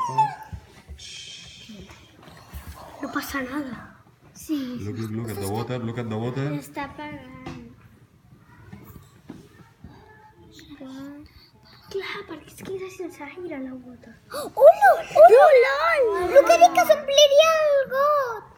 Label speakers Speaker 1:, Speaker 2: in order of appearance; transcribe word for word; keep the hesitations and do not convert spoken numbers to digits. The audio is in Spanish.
Speaker 1: No pasa nada. Sí.
Speaker 2: Look, look, look at the water, look at the water.
Speaker 1: Està apagant. Clar, perquè es queda sense aire la bota.
Speaker 3: Hola, hola, hola. Lo que dic que s'ompliria el got.